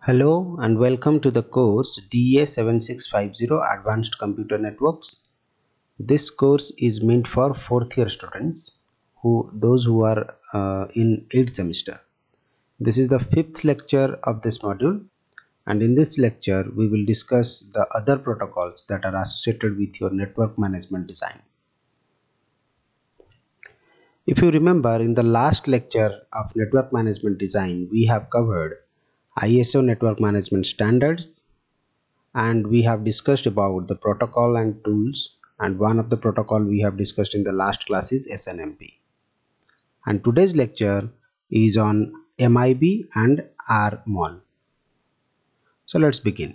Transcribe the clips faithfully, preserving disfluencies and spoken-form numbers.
Hello and welcome to the course D A seven six five zero Advanced Computer Networks. This course is meant for fourth year students, who those who are uh, in eighth semester. This is the fifth lecture of this module, and in this lecture we will discuss the other protocols that are associated with your network management design. If you remember, in the last lecture of network management design, we have covered I S O network management standards, and we have discussed about the protocol and tools, and one of the protocol we have discussed in the last class is S N M P. And today's lecture is on M I B and R M O N. So let's begin.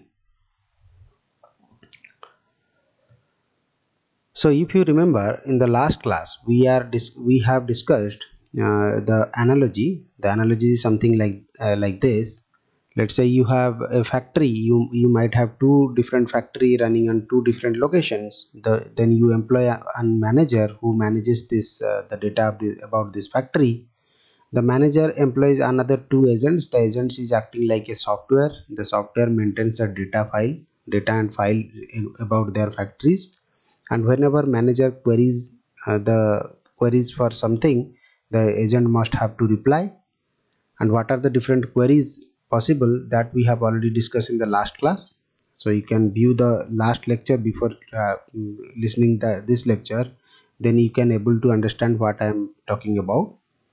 So if you remember, in the last class we are we have discussed uh, the analogy. The analogy is something like uh, like this. Let's say you have a factory, you you might have two different factory running on two different locations. The, then you employ a, a manager who manages this uh, the data of the, about this factory. The manager employs another two agents. The agents is acting like a software. The software maintains a data file, data and file about their factories. And whenever manager queries uh, the queries for something, the agent must have to reply. And what are the different queries possible, that we have already discussed in the last class. So you can view the last lecture before uh, listening the this lecture, then you can able to understand what I am talking about.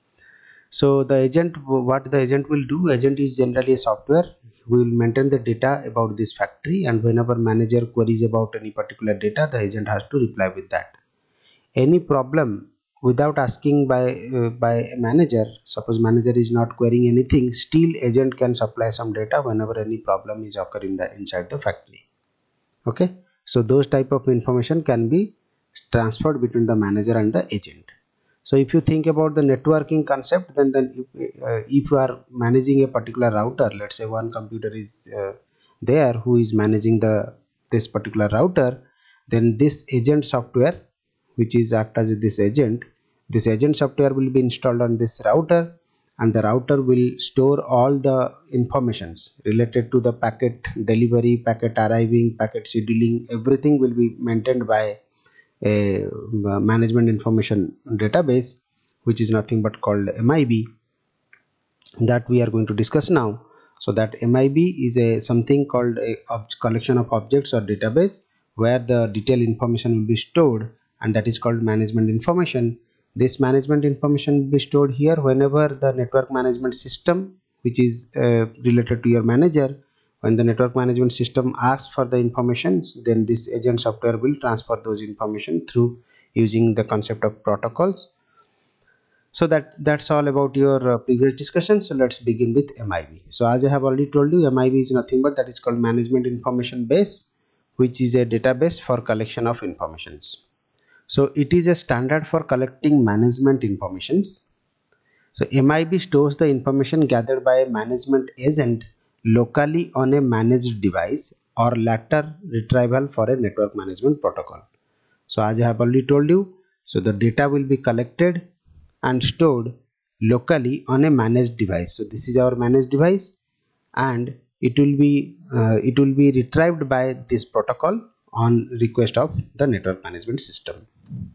So the agent, what the agent will do, agent is generally a software who will maintain the data about this factory, and whenever manager queries about any particular data, the agent has to reply with that. Any problem without asking by uh, by a manager, suppose manager is not querying anything, still agent can supply some data whenever any problem is occurring the inside the factory. Okay, so those type of information can be transferred between the manager and the agent. So if you think about the networking concept, then then if, uh, if you are managing a particular router, let's say one computer is uh, there who is managing the this particular router, then this agent software, which is act as this agent, this agent software will be installed on this router, and the router will store all the informations related to the packet delivery, packet arriving, packet scheduling. Everything will be maintained by a management information database, which is nothing but called M I B, that we are going to discuss now. So that M I B is a something called a collection of objects or database where the detailed information will be stored, and that is called management information. This management information will be stored here whenever the network management system, which is uh, related to your manager, when the network management system asks for the informations, then this agent software will transfer those information through using the concept of protocols. So that that's all about your uh, previous discussion. So let's begin with M I B. So as I have already told you, M I B is nothing but that is called management information base, which is a database for collection of informations. So it is a standard for collecting management informations. So M I B stores the information gathered by a management agent locally on a managed device, or latter retrieval for a network management protocol. So as I have already told you, so the data will be collected and stored locally on a managed device. So this is our managed device, and it will be uh, it will be retrieved by this protocol on request of the network management system.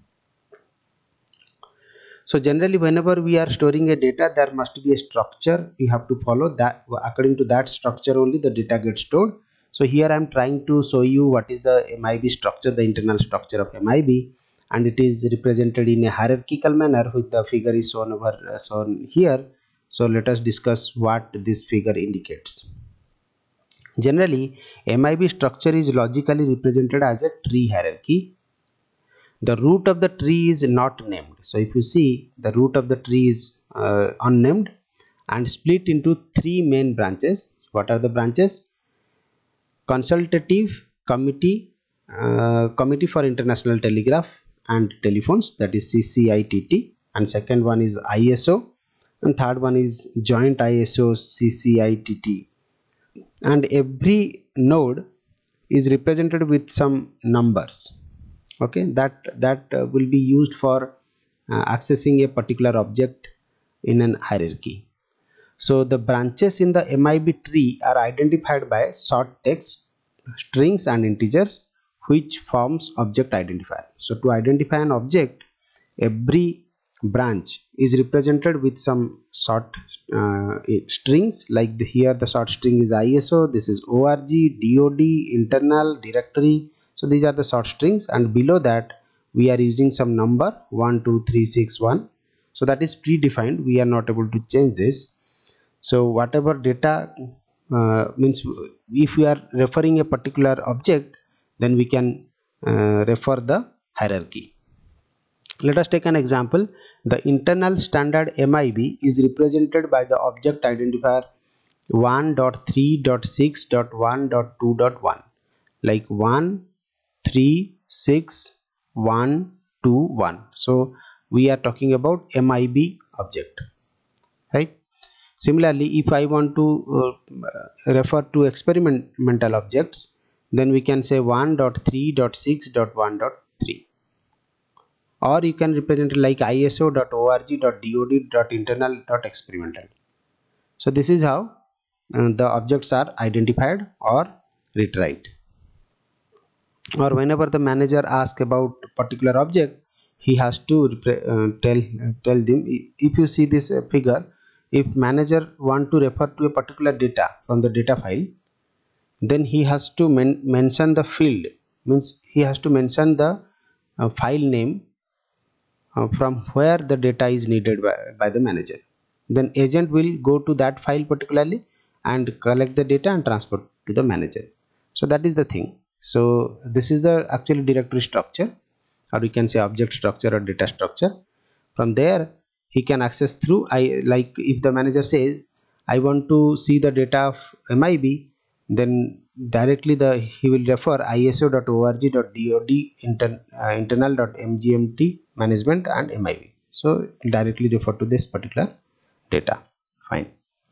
So generally, whenever we are storing a data, there must be a structure you have to follow. That according to that structure only the data gets stored. So here I am trying to show you what is the M I B structure, the internal structure of M I B, and it is represented in a hierarchical manner, with the figure is shown over uh, shown here. So let us discuss what this figure indicates. Generally, M I B structure is logically represented as a tree hierarchy. The root of the tree is not named. So if you see, the root of the tree is uh, unnamed and split into three main branches. What are the branches? Consultative Committee, uh, Committee for International Telegraph and Telephones, that is C C I T T, and second one is I S O, and third one is Joint I S O C C I T T. And every node is represented with some numbers. Okay, that that uh, will be used for uh, accessing a particular object in an hierarchy. So the branches in the M I B tree are identified by short text, strings and integers, which forms object identifier. So to identify an object, every branch is represented with some short uh, strings, like the, here the short string is I S O, this is org, dod, internal, directory. So these are the short strings, and below that we are using some number one two three six one. So that is predefined, we are not able to change this. So whatever data uh, means, if we are referring a particular object, then we can uh, refer the hierarchy. Let us take an example. The internal standard M I B is represented by the object identifier one dot three dot six dot one dot two dot one, like one three six one two one. So we are talking about M I B object, right? Similarly, if I want to uh, refer to experimental objects, then we can say one dot three dot six dot one dot three. Or you can represent it like I S O dot org dot dod dot internal dot experimental. So this is how uh, the objects are identified or retrieved. Or whenever the manager asks about a particular object, he has to uh, tell uh, tell them. If you see this uh, figure, if manager want to refer to a particular data from the data file, then he has to men mention the field, means he has to mention the uh, file name uh, from where the data is needed by, by the manager. Then agent will go to that file particularly and collect the data and transfer to the manager. So that is the thing. So this is the actually directory structure, or we can say object structure or data structure. From there he can access through, I like if the manager says I want to see the data of M I B, then directly the he will refer I S O dot org dot dod inter, uh, internal dot M G M T management and M I B. So directly refer to this particular data. Fine.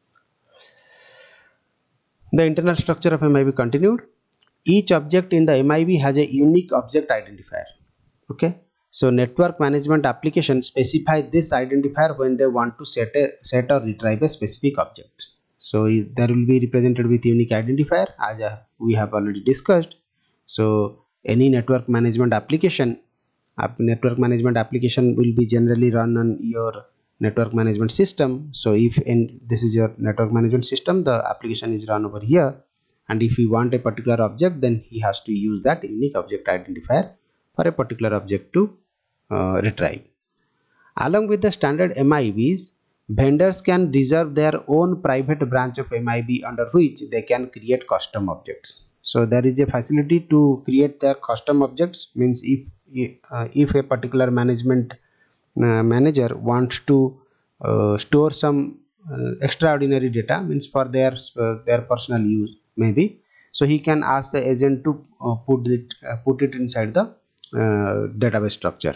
The internal structure of M I B continued. Each object in the M I B has a unique object identifier. Okay. So network management applications specify this identifier when they want to set a set or retrieve a specific object. So there will be represented with unique identifier, as uh, we have already discussed. So any network management application, app, network management application will be generally run on your network management system. So if in this is your network management system, the application is run over here, and if you want a particular object, then he has to use that unique object identifier for a particular object to uh, retrieve. Along with the standard M I Bs, vendors can reserve their own private branch of M I B under which they can create custom objects. So there is a facility to create their custom objects, means if uh, if a particular management uh, manager wants to uh, store some uh, extraordinary data, means for their uh, their personal use maybe, so he can ask the agent to uh, put it uh, put it inside the uh, database structure.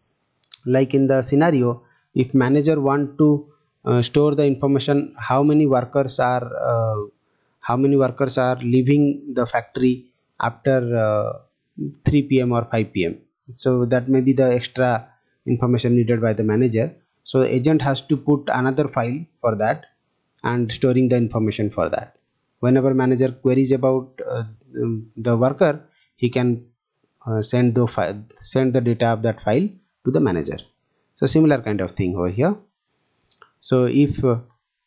Like in the scenario, if manager want to uh, store the information how many workers are uh, how many workers are leaving the factory after uh, three P M or five P M, so that may be the extra information needed by the manager. So the agent has to put another file for that and storing the information for that. Whenever manager queries about uh, the worker, he can uh, send the file send the data of that file to the manager. So similar kind of thing over here. So if uh,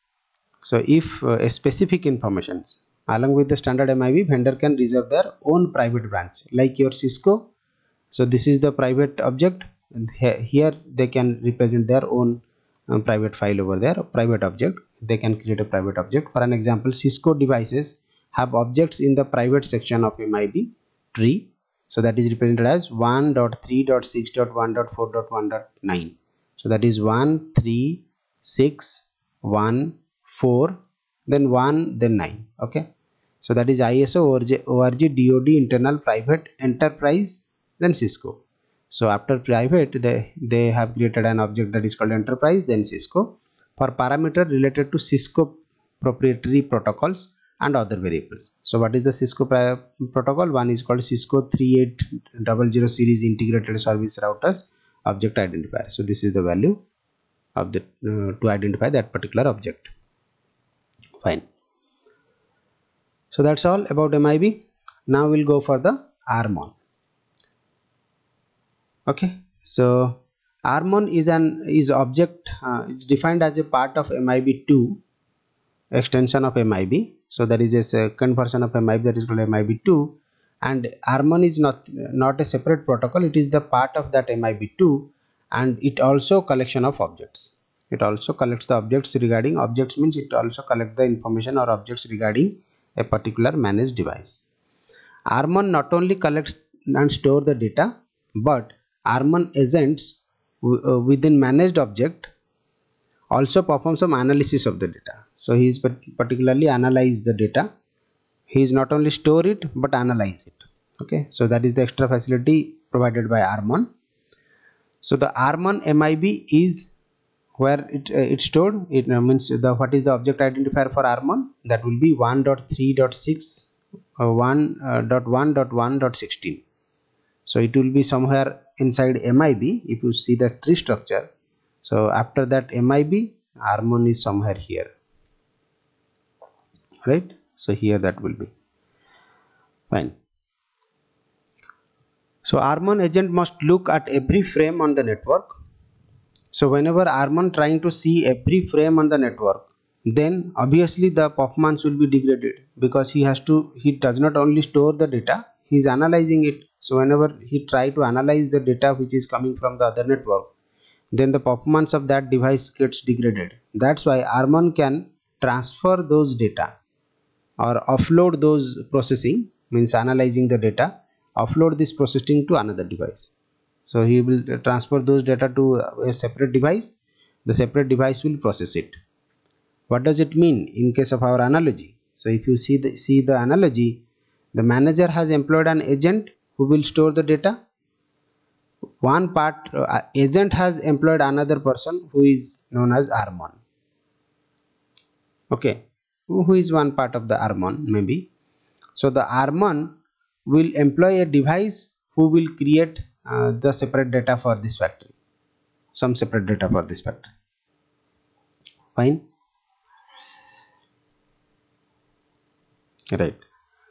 so if uh, a specific information along with the standard M I B, vendor can reserve their own private branch, like your Cisco. So this is the private object, and here they can represent their own uh, private file over there, private object. They can create a private object. For an example, Cisco devices have objects in the private section of M I B tree. So that is represented as one dot three dot six dot one dot four dot one dot nine. So that is one three six one four, then one, then nine. Okay. So that is I S O org dod internal private enterprise, then Cisco. So after private, they they have created an object that is called enterprise, then Cisco, for parameter related to Cisco proprietary protocols and other variables. So what is the Cisco protocol? One is called Cisco thirty-eight hundred series integrated service routers object identifier. So this is the value of the uh, to identify that particular object. Fine. So that's all about M I B. Now we'll go for the Harmon. Okay, so Harmon is an is object uh, it's defined as a part of M I B two extension of M I B. So there is a second version of M I B that is called M I B two, and Harmon is not not a separate protocol. It is the part of that M I B two, and it also collection of objects. It also collects the objects regarding objects means it also collect the information or objects regarding a particular managed device. Harmon not only collects and store the data, but Harmon agents within managed object also perform some analysis of the data. So he is particularly analyze the data. He is not only store it but analyze it. Okay, so that is the extra facility provided by Harmon. So the Harmon M I B is where it uh, it's stored. It uh, means the what is the object identifier for Harmon? That will be one dot three dot six uh, one dot one dot one dot sixteen. So it will be somewhere inside M I B if you see the tree structure. So after that M I B, Harmon is somewhere here, right? So here that will be fine. So Harmon agent must look at every frame on the network. So whenever Harmon trying to see every frame on the network, then obviously the performance will be degraded, because he has to he does not only store the data, he is analyzing it. So whenever he try to analyze the data which is coming from the other network, then the performance of that device gets degraded. That's why Harmon can transfer those data or offload those processing, means analyzing the data, offload this processing to another device. So he will transfer those data to a separate device. The separate device will process it. What does it mean in case of our analogy? So if you see the see the analogy, the manager has employed an agent who will store the data. One part uh, agent has employed another person who is known as Harmon. Okay, who is one part of the Harmon maybe. So the Harmon will employ a device who will create uh, the separate data for this factory, some separate data for this factory. Fine, right?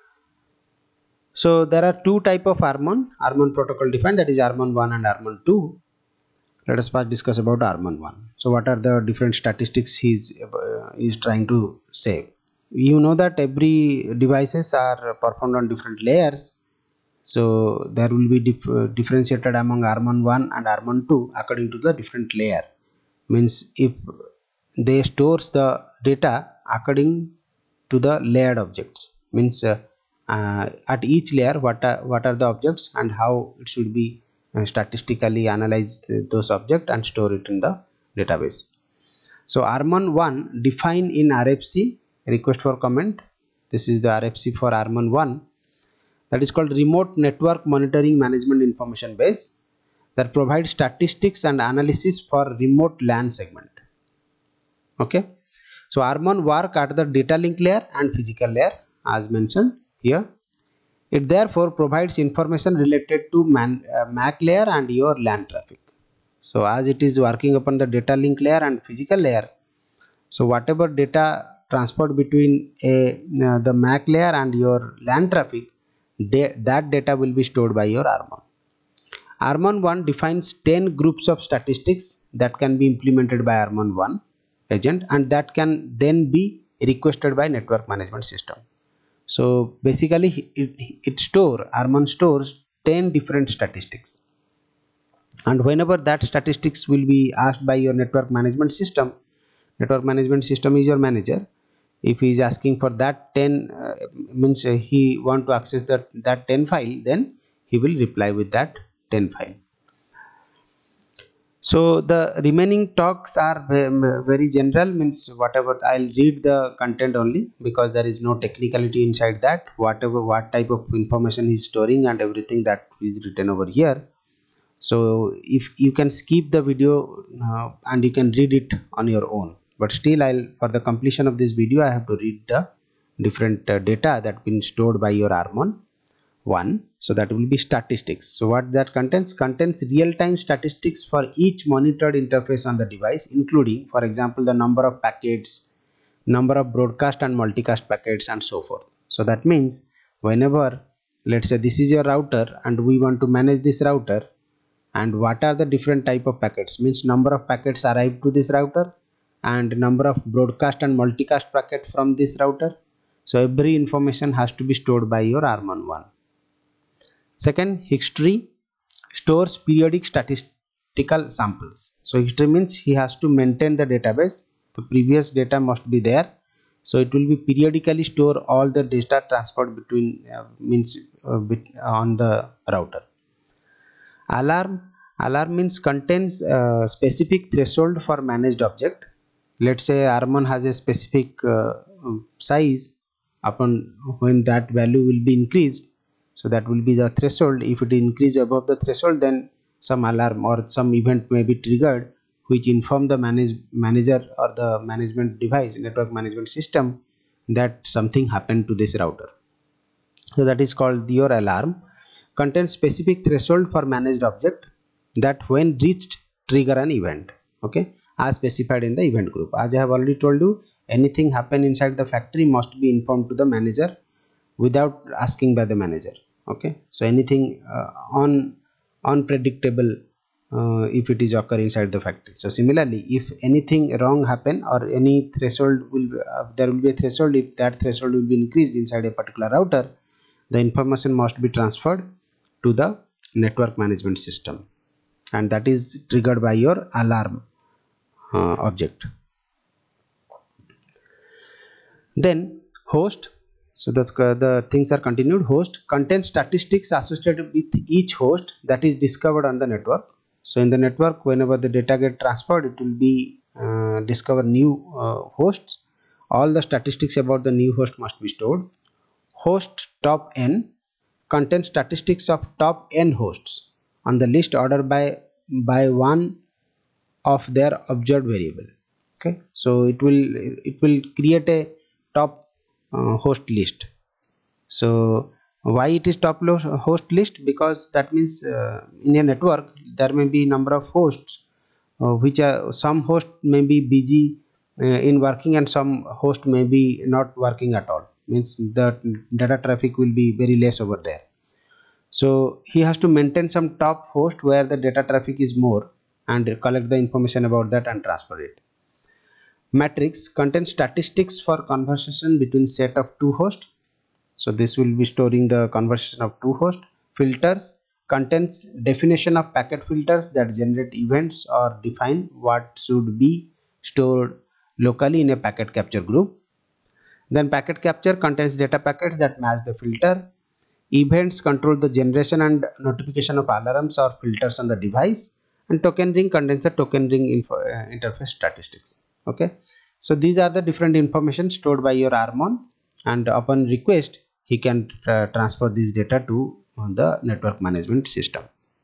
So there are two type of Harmon, Harmon protocol defined, that is Harmon one and Harmon two. Let us first discuss about Harmon one. So what are the different statistics he is uh, is trying to say? You know that every devices are performed on different layers. So there will be dif uh, differentiated among Harmon one and Harmon two according to the different layer. Means if they stores the data according to the layered objects, means uh, uh, at each layer what are, what are the objects and how it should be uh, statistically analyze those objects and store it in the database. So Harmon one define in R F C, request for comment. This is the R F C for Harmon one. That is called Remote Network Monitoring Management Information Base, that provides statistics and analysis for remote LAN segment. Okay, so Harmon work at the data link layer and physical layer as mentioned here. It therefore provides information related to man, uh, M A C layer and your LAN traffic. So as it is working upon the data link layer and physical layer, so whatever data transferred between a uh, the M A C layer and your LAN traffic, they, that data will be stored by your Harmon. Harmon one defines ten groups of statistics that can be implemented by Harmon one agent, and that can then be requested by network management system. So basically it, it store Harmon stores ten different statistics, and whenever that statistics will be asked by your network management system, network management system is your manager. If he is asking for that ten uh, means uh, he want to access that that ten file, then he will reply with that ten file. So the remaining talks are very general, means whatever I'll read the content only, because there is no technicality inside that. Whatever what type of information he's storing and everything that is written over here. So if you can skip the video uh, and you can read it on your own, but still I'll for the completion of this video I have to read the different uh, data that been stored by your Harmon one. So that will be statistics. So what that contains contains real-time statistics for each monitored interface on the device, including, for example, the number of packets, number of broadcast and multicast packets, and so forth. So that means whenever, let's say this is your router and we want to manage this router, and what are the different type of packets, means number of packets arrived to this router and number of broadcast and multicast packet from this router. So every information has to be stored by your Harmon one. Second, history stores periodic statistical samples. So history means he has to maintain the database. The previous data must be there. So it will be periodically store all the data transferred between uh, means uh, bit, uh, on the router. Alarm. Alarm means contains a specific threshold for managed object. Let's say Harmon has a specific uh, size. Upon when that value will be increased, so that will be the threshold. If it increases above the threshold, then some alarm or some event may be triggered which inform the manage, manager or the management device, network management system, that something happened to this router. So that is called your alarm. Contains specific threshold for managed object that when reached trigger an event, okay, as specified in the event group. As I have already told you, anything happen inside the factory must be informed to the manager without asking by the manager, okay. So anything uh, on unpredictable uh, if it is occur inside the factory. So similarly, if anything wrong happen or any threshold will uh, there will be a threshold. If that threshold will be increased inside a particular router, the information must be transferred to the network management system, and that is triggered by your alarm uh, object. Then host. So that's uh, the things are continued. Host contains statistics associated with each host that is discovered on the network. So in the network, whenever the data get transferred, it will be uh, discover new uh, hosts. All the statistics about the new host must be stored. Host top n contains statistics of top n hosts on the list ordered by by one of their observed variable. Okay, so it will it will create a top uh, host list. So why it is top host list? Because that means uh, in a network there may be number of hosts uh, which are some host may be busy uh, in working and some host may be not working at all, means the data traffic will be very less over there. So he has to maintain some top host where the data traffic is more and collect the information about that and transfer it. Matrix contains statistics for conversation between set of two hosts. So this will be storing the conversation of two hosts. Filters contains definition of packet filters that generate events or define what should be stored locally in a packet capture group. Then packet capture contains data packets that match the filter. Events control the generation and notification of alarms or filters on the device. And token ring contains a token ring info, uh, interface statistics. Okay, so these are the different information stored by your Harmon, and upon request he can uh, transfer this data to uh, the network management system.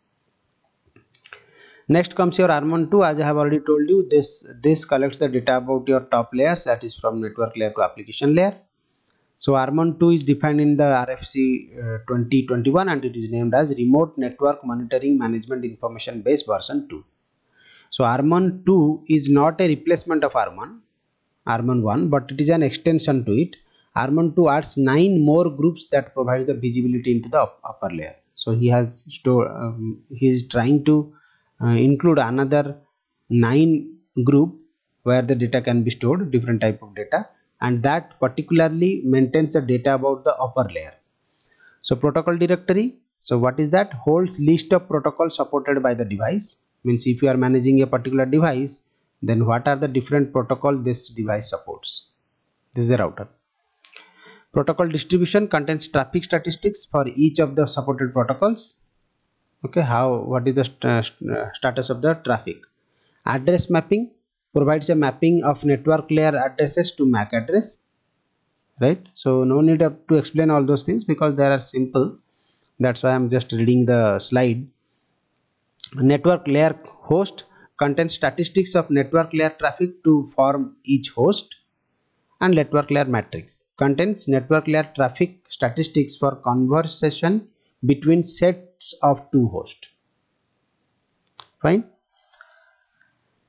Next comes your Harmon two. As I have already told you, this this collects the data about your top layers, that is from network layer to application layer. So Harmon two is defined in the R F C uh, twenty twenty-one and it is named as Remote Network Monitoring Management Information Base version two. So Harmon two is not a replacement of Harmon, Harmon one, but it is an extension to it. Harmon two adds nine more groups that provides the visibility into the upper layer. So he has stored, um, he is trying to uh, include another nine group where the data can be stored, different type of data, and that particularly maintains the data about the upper layer. So protocol directory, so what is that? Holds list of protocols supported by the device. Means if you are managing a particular device, then what are the different protocol this device supports? This is a router. Protocol distribution contains traffic statistics for each of the supported protocols. Okay, how what is the st status of the traffic? Address mapping provides a mapping of network layer addresses to M A C address, right? So no need to explain all those things because they are simple. That's why I'm just reading the slide. Network layer host contains statistics of network layer traffic to form each host, and network layer matrix contains network layer traffic statistics for conversation between sets of two hosts. Fine.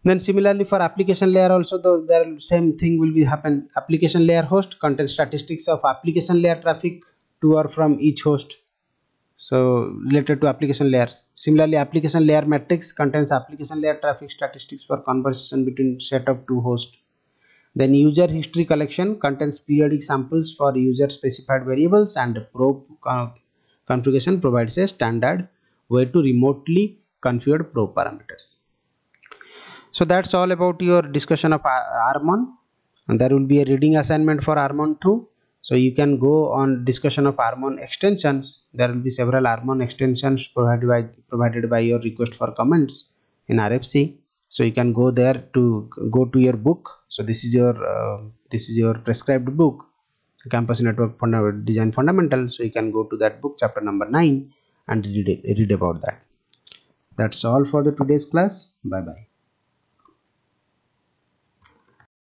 Then similarly for application layer also, the, the same thing will be happen. Application layer host contains statistics of application layer traffic to or from each host, so related to application layer. Similarly, application layer metrics contains application layer traffic statistics for conversation between set of two hosts. Then user history collection contains periodic samples for user specified variables, and probe configuration provides a standard way to remotely configure probe parameters. So that's all about your discussion of Harmon, and there will be a reading assignment for Harmon two. So you can go on discussion of Harmon extensions. There will be several Harmon extensions provided by provided by your request for comments in R F C. So you can go there to go to your book. So this is your uh, this is your prescribed book, Campus Network Funda Design Fundamentals. So you can go to that book, chapter number nine, and read it, read about that. That's all for the today's class. Bye bye.